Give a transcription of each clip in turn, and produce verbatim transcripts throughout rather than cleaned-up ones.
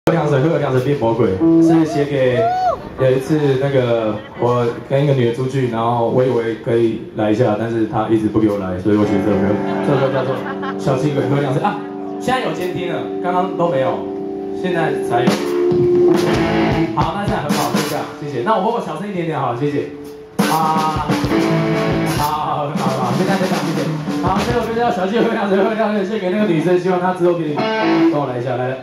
喝凉水，喝凉水变魔鬼，是写给有一次那个我跟一个女的出去，然后我以为可以来一下，但是她一直不给我来，所以我写这首歌，这首歌叫做《小心鬼喝凉水》啊。现在有监听了，刚刚都没有，现在才有。好，那这样很好，就这样，谢谢。那我我小声一点点好，谢谢。啊，好好好好，就这样就这样，谢谢。好，这首歌叫《小心喝凉水》，喝凉水献给那个女生，希望她之后给你跟我来一下，来。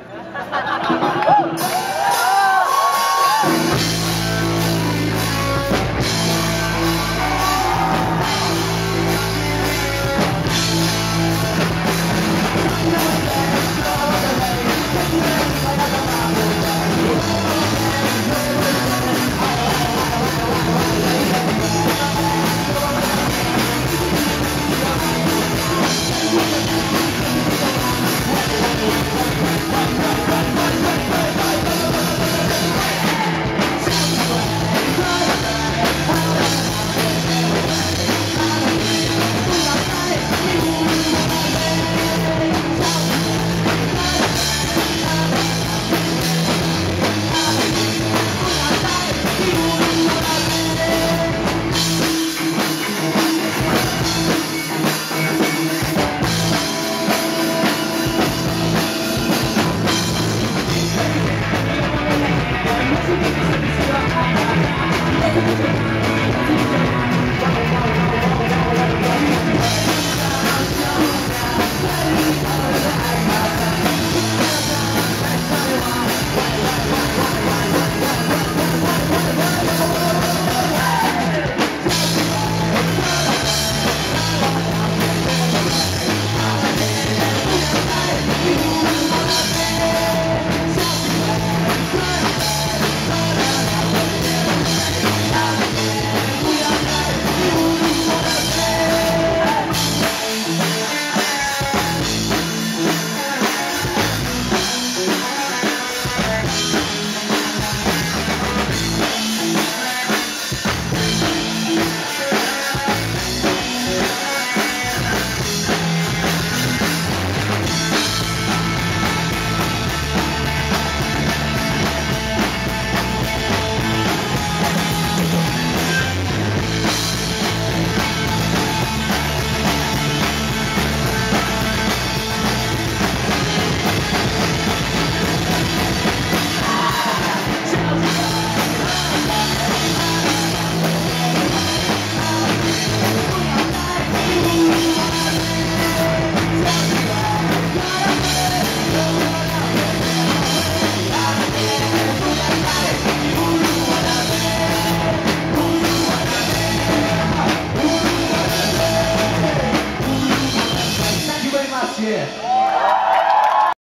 Yeah.